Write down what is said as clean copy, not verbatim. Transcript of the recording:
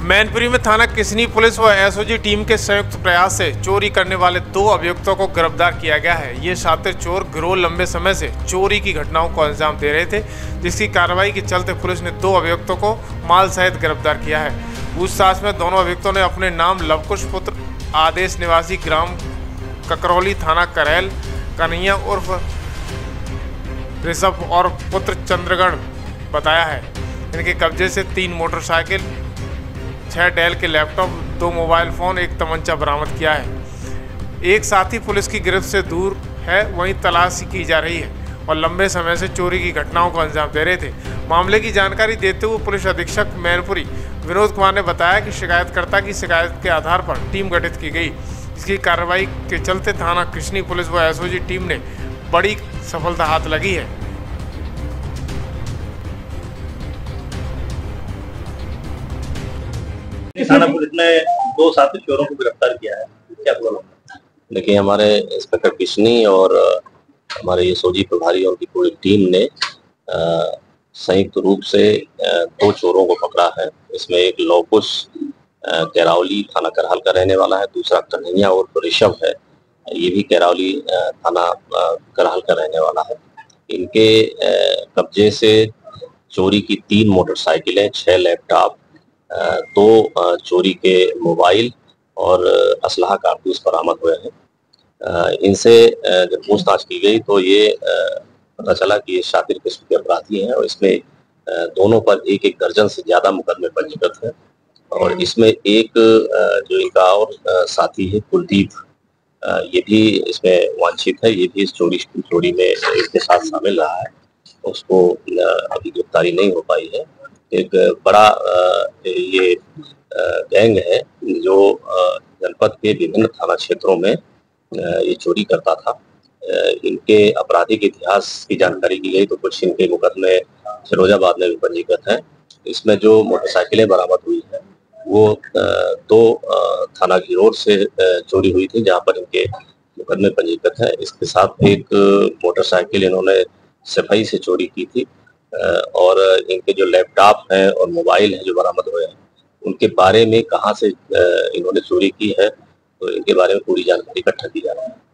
मैनपुरी में थाना किसनी पुलिस व एसओजी टीम के संयुक्त प्रयास से चोरी करने वाले 2 अभियुक्तों को गिरफ्तार किया गया है। ये शातिर चोर गिरोह लंबे समय से चोरी की घटनाओं को अंजाम दे रहे थे, जिसकी कार्रवाई के चलते पुलिस ने 2 अभियुक्तों को माल सहित गिरफ्तार किया है। पूछताछ में दोनों अभियुक्तों ने अपने नाम लवकुश पुत्र आदेश निवासी ग्राम ककरौली थाना करेल कन्हैया उर्फ ऋषभ और पुत्र चंद्रगढ़ बताया है। इनके कब्जे से 3 मोटरसाइकिल, 6 डेल के लैपटॉप, 2 मोबाइल फ़ोन, 1 तमंचा बरामद किया है। एक साथी पुलिस की गिरफ्त से दूर है, वहीं तलाशी की जा रही है और लंबे समय से चोरी की घटनाओं को अंजाम दे रहे थे। मामले की जानकारी देते हुए पुलिस अधीक्षक मैनपुरी विनोद कुमार ने बताया कि शिकायतकर्ता की शिकायत के आधार पर टीम गठित की गई। इसकी कार्रवाई के चलते थाना किशनी पुलिस व एसओजी टीम ने बड़ी सफलता हाथ लगी है। थाना पुलिस ने 2 साथी चोरों को गिरफ्तार किया है, क्या बोला? देखिए, हमारे इंस्पेक्टर किशनी और हमारे एसओजी प्रभारी और की पूरी टीम ने संयुक्त रूप से 2 चोरों को पकड़ा है। इसमें एक लवकुश कैरावली थाना करहाल का रहने वाला है, दूसरा कन्हैया और ऋषभ है, ये भी कैरावली थाना करहाल का रहने वाला है। इनके कब्जे से चोरी की 3 मोटरसाइकिलें, 6 लैपटॉप, 2 चोरी के मोबाइल और असलहा कारतूस बरामद हुए हैं। इनसे जब पूछताछ की गई तो ये पता चला कि ये शातिर किस्म के अपराधी हैं और इसमें दोनों पर 1-1 दर्जन से ज्यादा मुकदमे पंजीकृत हैं। और इसमें एक जो इनका और साथी है कुलदीप, ये भी इसमें वांछित है, ये भी इस चोरी में इसके साथ शामिल रहा है। उसको अभी गिरफ्तारी नहीं हो पाई है। एक बड़ा ये गैंग है जो जनपद के विभिन्न थाना क्षेत्रों में ये चोरी करता था। इनके आपराधिक इतिहास की जानकारी की गई तो कुछ इनके मुकदमे फिरोजाबाद में भी पंजीकृत हैं। इसमें जो मोटरसाइकिलें बरामद हुई हैं वो 2 थाना घिरोर से चोरी हुई थी, जहां पर इनके मुकदमे पंजीकृत हैं। इसके साथ एक मोटरसाइकिल इन्होंने सफाई से चोरी की थी और इनके जो लैपटॉप हैं और मोबाइल हैं जो बरामद हुए हैं, उनके बारे में कहां से इन्होंने चोरी की है तो इनके बारे में पूरी जानकारी इकट्ठा की जा रही है।